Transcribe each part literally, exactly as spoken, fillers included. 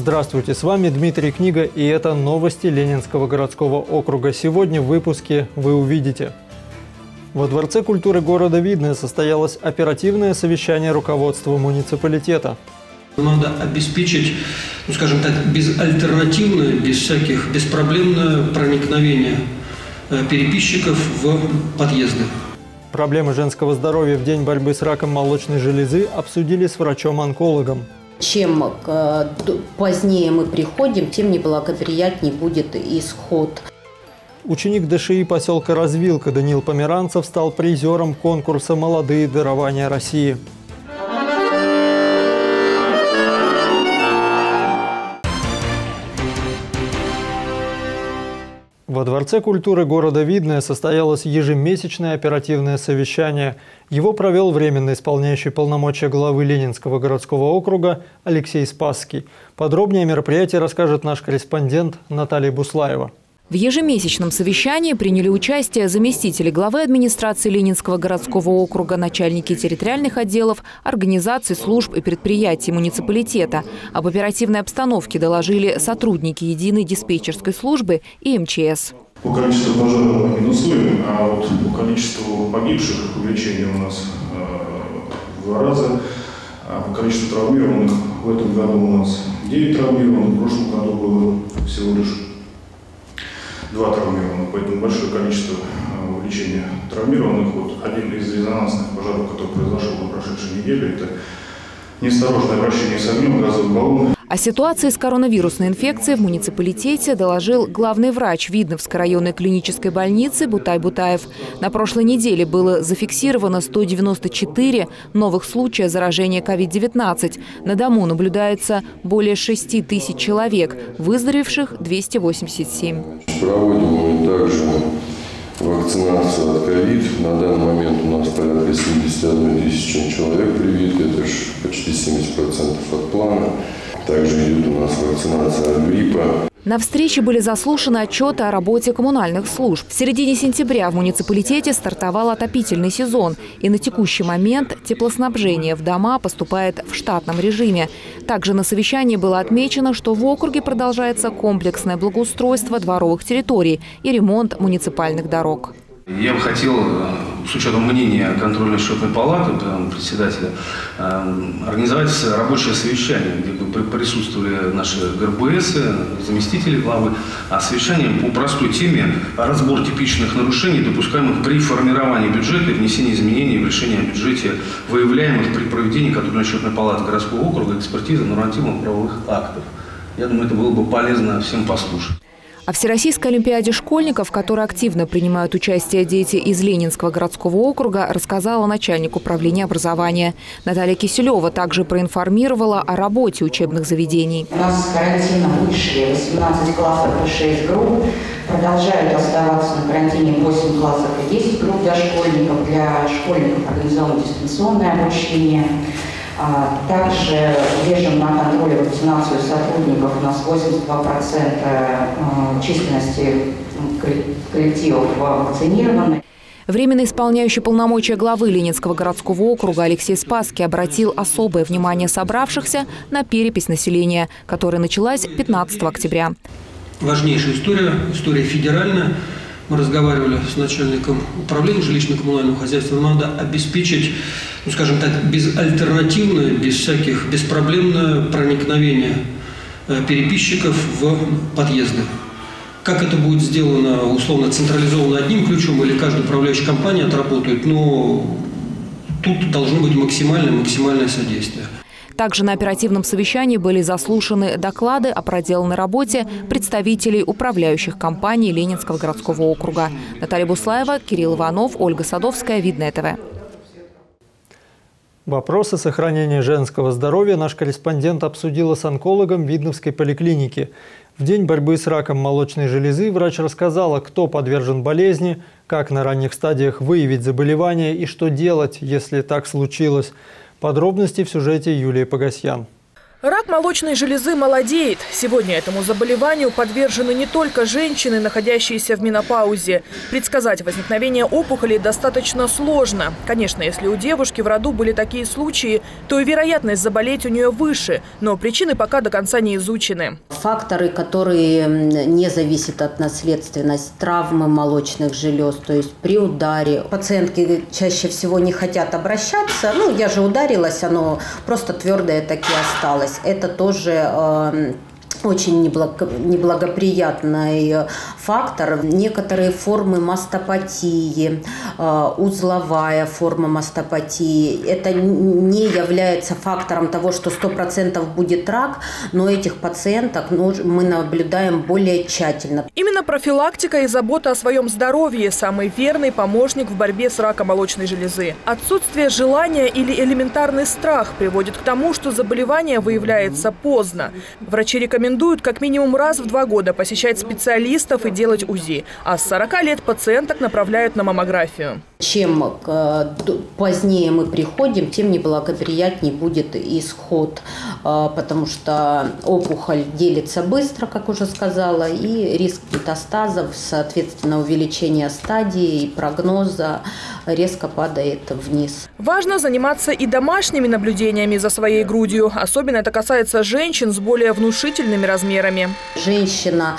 Здравствуйте, с вами Дмитрий Книга, и это новости Ленинского городского округа. Сегодня в выпуске вы увидите. Во Дворце культуры города Видное состоялось оперативное совещание руководства муниципалитета. Надо обеспечить, ну скажем так, безальтернативное, без всяких, беспроблемное проникновение переписчиков в подъезды. Проблемы женского здоровья в день борьбы с раком молочной железы обсудили с врачом-онкологом. Чем позднее мы приходим, тем неблагоприятнее будет исход. Ученик ДШИ поселка Развилка Даниил Померанцев стал призером конкурса «Молодые дарования России». Во Дворце культуры города Видное состоялось ежемесячное оперативное совещание. Его провел временно исполняющий полномочия главы Ленинского городского округа Алексей Спасский. Подробнее о мероприятии расскажет наш корреспондент Наталья Буслаева. В ежемесячном совещании приняли участие заместители главы администрации Ленинского городского округа, начальники территориальных отделов, организаций, служб и предприятий муниципалитета. Об оперативной обстановке доложили сотрудники единой диспетчерской службы и эм че эс. По количеству пожаров мы минусуем, а вот по количеству погибших увеличение у нас э, в два раза. А по количеству травмированных в этом году у нас девять травмированных, в прошлом году было всего лишь два травмированных, поэтому большое количество увеличения травмированных. Вот один из резонансных пожаров, который произошел на прошедшей неделе, это неосторожное обращение с огнем, газовый баллон. О ситуации с коронавирусной инфекцией в муниципалитете доложил главный врач Видновской районной клинической больницы Бутай Бутаев. На прошлой неделе было зафиксировано сто девяносто четыре новых случая заражения ковид девятнадцать. На дому наблюдается более шести тысяч человек, выздоровевших двести восемьдесят семь. Проводим мы также вакцинацию от ковид. На данный момент у нас порядка семидесяти одной тысячи человек привиты, это же почти семьдесят процентов от плана. Также идет у нас вакцинация от гриппа. На встрече были заслушаны отчеты о работе коммунальных служб. В середине сентября в муниципалитете стартовал отопительный сезон. И на текущий момент теплоснабжение в дома поступает в штатном режиме. Также на совещании было отмечено, что в округе продолжается комплексное благоустройство дворовых территорий и ремонт муниципальных дорог. Я бы хотел, с учетом мнения контрольно-счетной палаты, председателя, организовать рабочее совещание, где бы присутствовали наши гэ эр бэ эсы, заместители главы, а совещание по простой теме разбор типичных нарушений, допускаемых при формировании бюджета и внесении изменений в решение о бюджете, выявляемых при проведении контрольно-счетной палаты городского округа, экспертизы нормативно-правовых актов. Я думаю, это было бы полезно всем послушать. О Всероссийской олимпиаде школьников, в которой активно принимают участие дети из Ленинского городского округа, рассказала начальник управления образования. Наталья Киселева также проинформировала о работе учебных заведений. У нас с карантина вышли восемнадцать классов и шесть групп. Продолжают оставаться на карантине восемь классов и десять групп дошкольников. Для школьников организовано дистанционное обучение. Также держим на контроле вакцинацию сотрудников. У нас восемьдесят два процента численности коллективов вакцинированы. Временно исполняющий полномочия главы Ленинского городского округа Алексей Спасский обратил особое внимание собравшихся на перепись населения, которая началась пятнадцатого октября. Важнейшая история, история федеральная. Мы разговаривали с начальником управления жилищно-коммунального хозяйства. Надо обеспечить, ну скажем так, безальтернативное, без всяких, беспроблемное проникновение переписчиков в подъезды. Как это будет сделано, условно, централизованно одним ключом или каждая управляющая компания отработает, но тут должно быть максимальное, максимальное содействие. Также на оперативном совещании были заслушаны доклады о проделанной работе представителей управляющих компаний Ленинского городского округа. Наталья Буслаева, Кирилл Иванов, Ольга Садовская, Видное ТВ. Вопросы сохранения женского здоровья наш корреспондент обсудила с онкологом Видновской поликлиники. В день борьбы с раком молочной железы врач рассказала, кто подвержен болезни, как на ранних стадиях выявить заболевание и что делать, если так случилось. Подробности в сюжете Юлии Погосьян. Рак молочной железы молодеет. Сегодня этому заболеванию подвержены не только женщины, находящиеся в менопаузе. Предсказать возникновение опухолей достаточно сложно. Конечно, если у девушки в роду были такие случаи, то и вероятность заболеть у нее выше. Но причины пока до конца не изучены. Факторы, которые не зависят от наследственности, травмы молочных желез, то есть при ударе. Пациентки чаще всего не хотят обращаться. Ну, я же ударилась, оно просто твердое таки осталось. Это тоже э, очень неблагоприятный фактор. Некоторые формы мастопатии, э, узловая форма мастопатии, это не является фактором того, что сто процентов будет рак, но этих пациенток мы наблюдаем более тщательно. Именно профилактика и забота о своем здоровье – самый верный помощник в борьбе с раком молочной железы. Отсутствие желания или элементарный страх приводит к тому, что заболевание выявляется поздно. Врачи рекомендуют как минимум раз в два года посещать специалистов и делать УЗИ, а с сорока лет пациенток направляют на маммографию. Чем позднее мы приходим, тем неблагоприятнее будет исход, потому что опухоль делится быстро, как уже сказала, и риск метастазов, соответственно, увеличение стадии и прогноза резко падает вниз. Важно заниматься и домашними наблюдениями за своей грудью. Особенно это касается женщин с более внушительными размерами. Женщина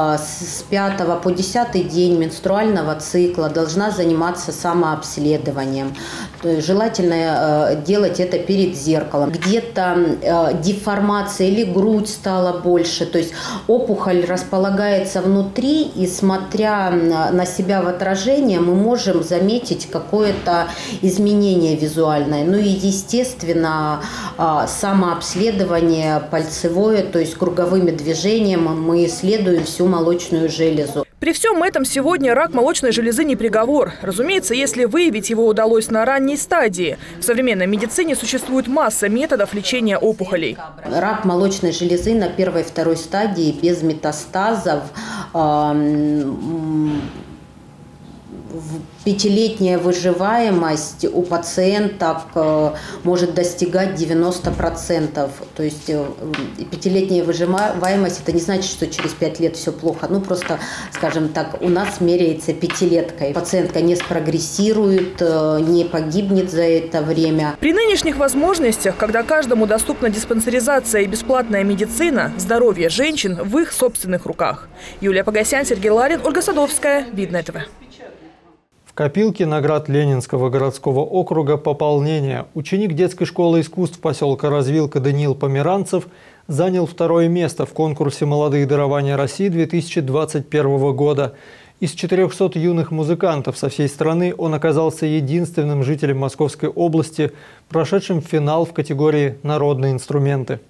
с пятого по десятый день менструального цикла должна заниматься самообследованием. То есть желательно делать это перед зеркалом. Где-то деформация или грудь стала больше. То есть опухоль располагается внутри, и смотря на себя в отражение, мы можем заметить какое-то изменение визуальное. Ну и, естественно, самообследование пальцевое, то есть круговыми движениями мы исследуем всю молочную железу. При всем этом сегодня рак молочной железы не приговор. Разумеется, если выявить его удалось на ранней стадии. В современной медицине существует масса методов лечения опухолей. Рак молочной железы на первой и второй стадии без метастазов, пятилетняя выживаемость у пациенток может достигать девяноста процентов. То есть пятилетняя выживаемость – это не значит, что через пять лет все плохо. Ну, просто, скажем так, у нас меряется пятилеткой. Пациентка не спрогрессирует, не погибнет за это время. При нынешних возможностях, когда каждому доступна диспансеризация и бесплатная медицина, здоровье женщин в их собственных руках. Юлия Погосян, Сергей Ларин, Ольга Садовская, Видное ТВ. В копилке наград Ленинского городского округа пополнение. Ученик детской школы искусств поселка Развилка Даниил Померанцев занял второе место в конкурсе «Молодые дарования России» две тысячи двадцать первого года. Из четырёхсот юных музыкантов со всей страны он оказался единственным жителем Московской области, прошедшим финал в категории «Народные инструменты».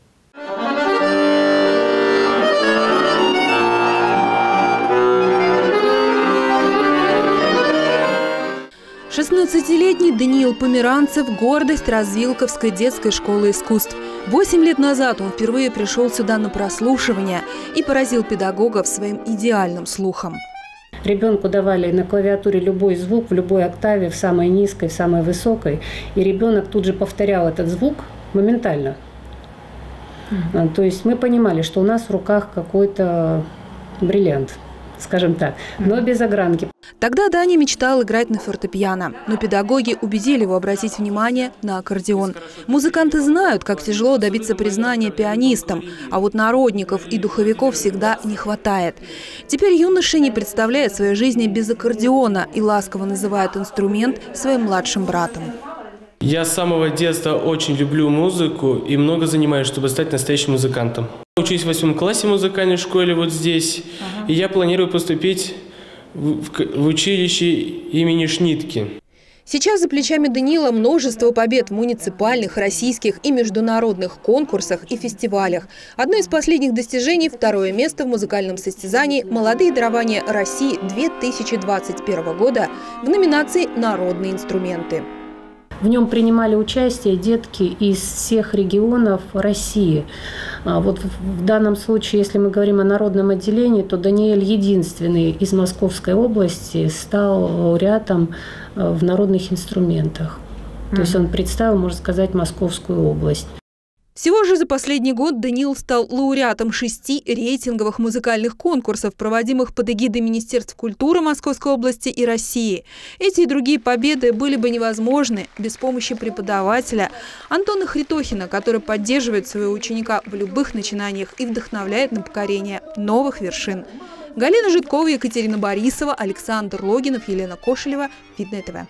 шестнадцатилетний Даниил Померанцев – гордость Развилковской детской школы искусств. Восемь лет назад он впервые пришел сюда на прослушивание и поразил педагогов своим идеальным слухом. Ребенку давали на клавиатуре любой звук в любой октаве, в самой низкой, в самой высокой, и ребенок тут же повторял этот звук моментально. Mm-hmm. То есть мы понимали, что у нас в руках какой-то бриллиант, скажем так, но без огранки. Тогда Даня мечтал играть на фортепиано, но педагоги убедили его обратить внимание на аккордеон. Музыканты знают, как тяжело добиться признания пианистам, а вот народников и духовиков всегда не хватает. Теперь юноша не представляет своей жизни без аккордеона и ласково называет инструмент своим младшим братом. Я с самого детства очень люблю музыку и много занимаюсь, чтобы стать настоящим музыкантом. Учусь в восьмом классе в музыкальной школе вот здесь, ага. И я планирую поступить в, в, в училище имени Шнитке. Сейчас за плечами Даниила множество побед в муниципальных, российских и международных конкурсах и фестивалях. Одно из последних достижений – второе место в музыкальном состязании «Молодые дарования России» две тысячи двадцать первого года в номинации «Народные инструменты». В нем принимали участие детки из всех регионов России. Вот в данном случае, если мы говорим о народном отделении, то Даниэль единственный из Московской области стал лауреатом в народных инструментах. То есть он представил, можно сказать, Московскую область. Всего же за последний год Даниил стал лауреатом шести рейтинговых музыкальных конкурсов, проводимых под эгидой Министерств культуры Московской области и России. Эти и другие победы были бы невозможны без помощи преподавателя Антона Хритохина, который поддерживает своего ученика в любых начинаниях и вдохновляет на покорение новых вершин. Галина Житкова, Екатерина Борисова, Александр Логинов, Елена Кошелева. Видное ТВ.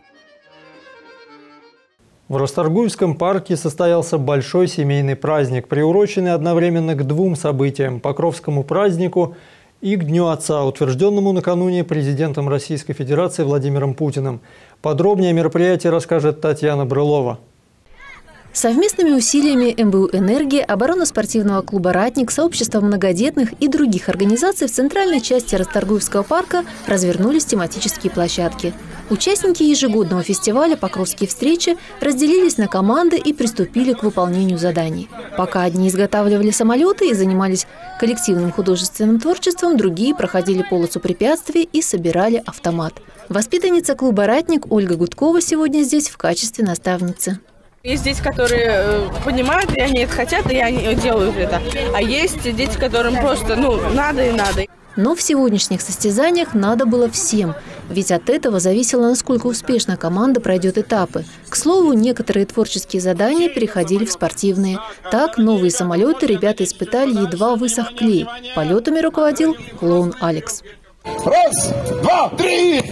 В Расторгуевском парке состоялся большой семейный праздник, приуроченный одновременно к двум событиям – Покровскому празднику и к Дню Отца, утвержденному накануне президентом Российской Федерации Владимиром Путиным. Подробнее о мероприятии расскажет Татьяна Брылова. Совместными усилиями эм бэ у «Энергия», оборонно-спортивного клуба «Ратник», сообщества многодетных и других организаций в центральной части Расторгуевского парка развернулись тематические площадки. Участники ежегодного фестиваля «Покровские встречи» разделились на команды и приступили к выполнению заданий. Пока одни изготавливали самолеты и занимались коллективным художественным творчеством, другие проходили полосу препятствий и собирали автомат. Воспитанница клуба «Ратник» Ольга Гудкова сегодня здесь в качестве наставницы. Есть дети, которые понимают, и они это хотят, и они делают это. А есть дети, которым просто, ну, надо и надо. Но в сегодняшних состязаниях надо было всем, ведь от этого зависело, насколько успешно команда пройдет этапы. К слову, некоторые творческие задания переходили в спортивные. Так, новые самолеты ребята испытали, едва высох клей. Полетами руководил клоун Алекс. Раз, два, три!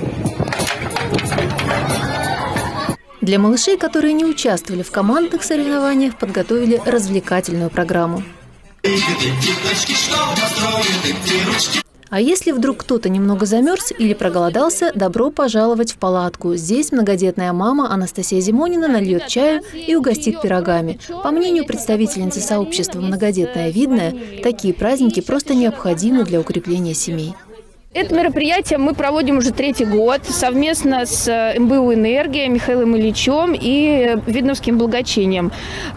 Для малышей, которые не участвовали в командных соревнованиях, подготовили развлекательную программу. А если вдруг кто-то немного замерз или проголодался, добро пожаловать в палатку. Здесь многодетная мама Анастасия Зимонина нальет чаю и угостит пирогами. По мнению представительницы сообщества «Многодетная Видное», такие праздники просто необходимы для укрепления семей. Это мероприятие мы проводим уже третий год совместно с эм бэ у «Энергия», Михаилом Ильичем и Видновским благочинием.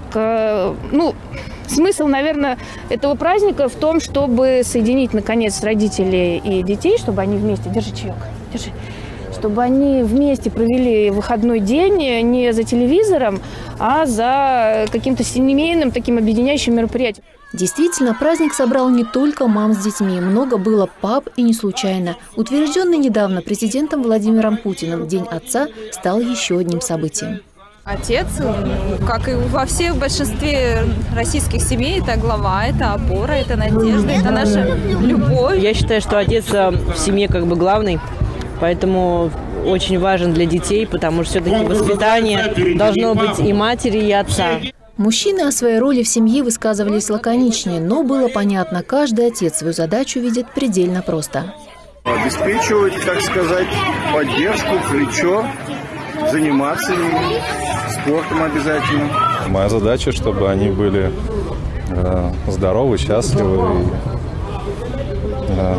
Ну, смысл, наверное, этого праздника в том, чтобы соединить, наконец, родителей и детей, чтобы они вместе... Держи чаек, держи. Чтобы они вместе провели выходной день не за телевизором, а за каким-то семейным таким объединяющим мероприятием. Действительно, праздник собрал не только мам с детьми. Много было пап, и не случайно. Утвержденный недавно президентом Владимиром Путиным День Отца стал еще одним событием. Отец, как и во всех большинстве российских семей, это глава, это опора, это надежда, это наша любовь. Я считаю, что отец в семье как бы главный, поэтому очень важен для детей, потому что все-таки воспитание должно быть и матери, и отца. Мужчины о своей роли в семье высказывались лаконичнее, но было понятно, каждый отец свою задачу видит предельно просто. Обеспечивать, так сказать, поддержку, плечо, заниматься спортом обязательно. Моя задача, чтобы они были э, здоровы, счастливы и э,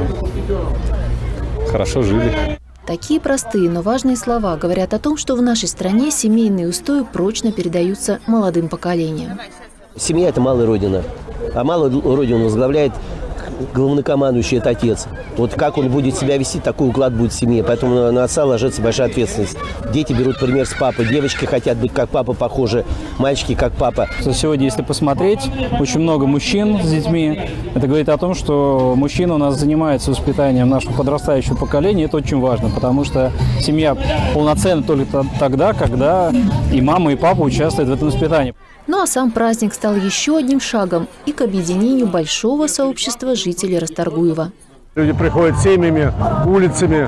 хорошо жили. Такие простые, но важные слова говорят о том, что в нашей стране семейные устои прочно передаются молодым поколениям. Семья – это малая родина, а малую родину возглавляет главнокомандующий – это отец. Вот как он будет себя вести, такой уклад будет в семье. Поэтому на отца ложится большая ответственность. Дети берут пример с папы, девочки хотят быть как папа, похожи, мальчики как папа. Сегодня, если посмотреть, очень много мужчин с детьми. Это говорит о том, что мужчина у нас занимается воспитанием нашего подрастающего поколения. Это очень важно, потому что семья полноценна только тогда, когда и мама, и папа участвуют в этом воспитании. Ну а сам праздник стал еще одним шагом и к объединению большого сообщества жителей Расторгуева. Люди приходят семьями, улицами,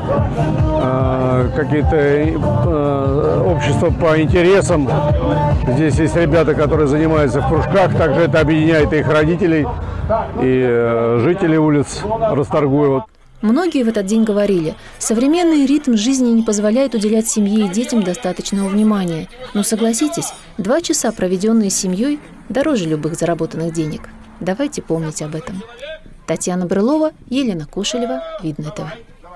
э, какие-то э, общества по интересам. Здесь есть ребята, которые занимаются в кружках, также это объединяет их родителей и э, жителей улиц Расторгуева. Многие в этот день говорили, современный ритм жизни не позволяет уделять семье и детям достаточного внимания. Но согласитесь, два часа, проведенные с семьей, дороже любых заработанных денег. Давайте помнить об этом. Татьяна Брылова, Елена Кошелева, Видное ТВ.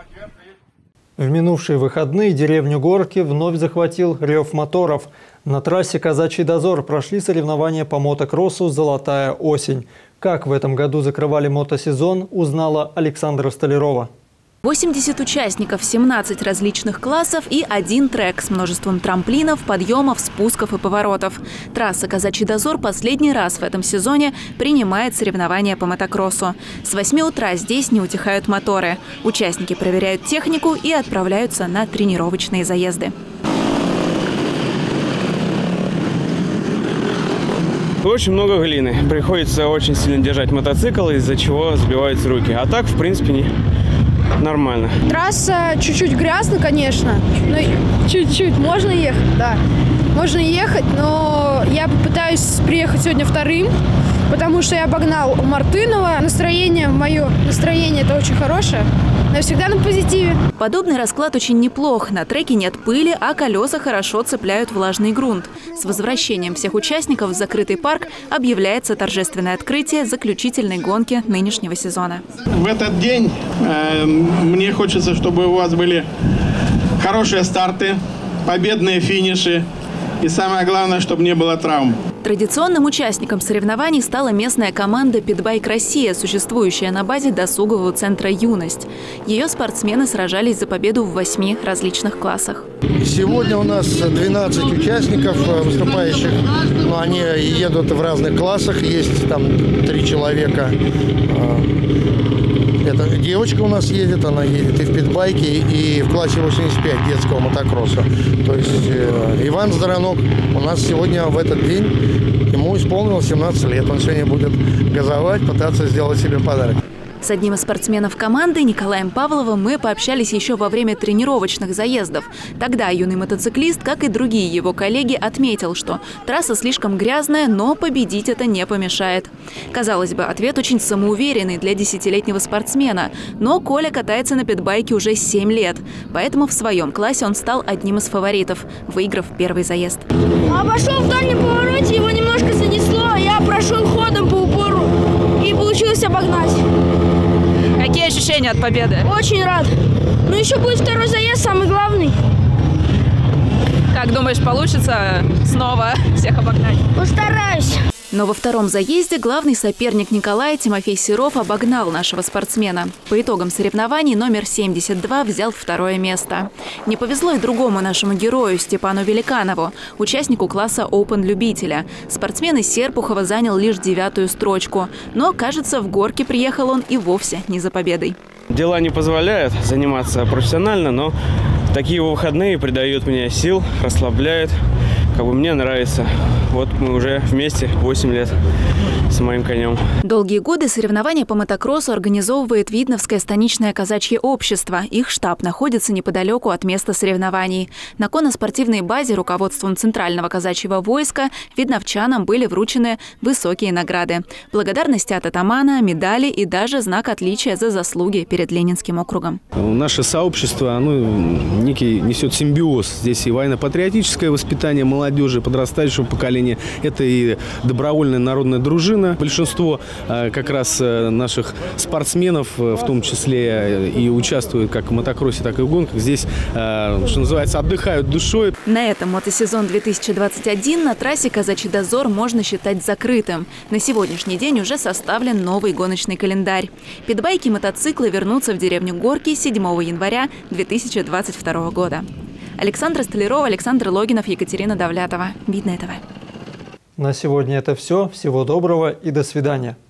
В минувшие выходные деревню Горки вновь захватил рев моторов. На трассе «Казачий дозор» прошли соревнования по мотокроссу «Золотая осень». Как в этом году закрывали мотосезон, узнала Александра Столярова. восемьдесят участников, семнадцать различных классов и один трек с множеством трамплинов, подъемов, спусков и поворотов. Трасса «Казачий дозор» последний раз в этом сезоне принимает соревнования по мотокроссу. С восьми утра здесь не утихают моторы. Участники проверяют технику и отправляются на тренировочные заезды. Очень много глины. Приходится очень сильно держать мотоцикл, из-за чего сбиваются руки. А так, в принципе, не... нормально. Трасса чуть-чуть грязная, конечно, но чуть-чуть можно ехать, да. Можно ехать, но я попытаюсь приехать сегодня вторым, потому что я обогнал у Мартынова. Настроение, мое настроение это очень хорошее. Я всегда на позитиве. Подобный расклад очень неплох. На треке нет пыли, а колеса хорошо цепляют влажный грунт. С возвращением всех участников в закрытый парк объявляется торжественное открытие заключительной гонки нынешнего сезона. В этот день э, мне хочется, чтобы у вас были хорошие старты, победные финиши и самое главное, чтобы не было травм. Традиционным участником соревнований стала местная команда «Питбайк Россия», существующая на базе досугового центра «Юность». Ее спортсмены сражались за победу в восьми различных классах. Сегодня у нас двенадцать участников выступающих, но они едут в разных классах. Есть там три человека. Это девочка у нас едет, она едет и в питбайке, и в классе восемьдесят пять детского мотокросса. То есть э, Иван Здоронок у нас сегодня в этот день, ему исполнилось семнадцать лет. Он сегодня будет газовать, пытаться сделать себе подарок. С одним из спортсменов команды, Николаем Павловым, мы пообщались еще во время тренировочных заездов. Тогда юный мотоциклист, как и другие его коллеги, отметил, что трасса слишком грязная, но победить это не помешает. Казалось бы, ответ очень самоуверенный для десятилетнего спортсмена. Но Коля катается на питбайке уже семь лет. Поэтому в своем классе он стал одним из фаворитов, выиграв первый заезд. Обошел в дальнем повороте, его немножко занесло, я прошел ходом по упору и получилось обогнать. Какие ощущения от победы? Очень рад. Ну еще будет второй заезд, самый главный. Как думаешь, получится снова всех обогнать? Постараюсь. Но во втором заезде главный соперник Николая, Тимофей Серов, обогнал нашего спортсмена. По итогам соревнований номер семьдесят два взял второе место. Не повезло и другому нашему герою, Степану Великанову, участнику класса Open любителя. Спортсмен из Серпухова занял лишь девятую строчку. Но, кажется, в горке приехал он и вовсе не за победой. Дела не позволяют заниматься профессионально, но такие выходные придают мне сил, расслабляют. Как бы мне нравится. Вот мы уже вместе восемь лет с моим конем. Долгие годы соревнования по мотокроссу организовывает Видновское станичное казачье общество. Их штаб находится неподалеку от места соревнований. На конно-спортивной базе руководством Центрального казачьего войска видновчанам были вручены высокие награды. Благодарности от атамана, медали и даже знак отличия за заслуги перед Ленинским округом. Наше сообщество, оно некий несет симбиоз. Здесь и военно-патриотическое воспитание молодежи, подрастающего поколения. Это и добровольная народная дружина. Большинство как раз наших спортсменов, в том числе, и участвуют как в мотокроссе, так и в гонках. Здесь, что называется, отдыхают душой. На этом мотосезон две тысячи двадцать один на трассе «Казачий дозор» можно считать закрытым. На сегодняшний день уже составлен новый гоночный календарь. Питбайки и мотоциклы вернутся в деревню Горки седьмого января две тысячи двадцать второго года. Александра Столярова, Александр Логинов, Екатерина Давлятова. Видное ТВ. На сегодня это все. Всего доброго и до свидания.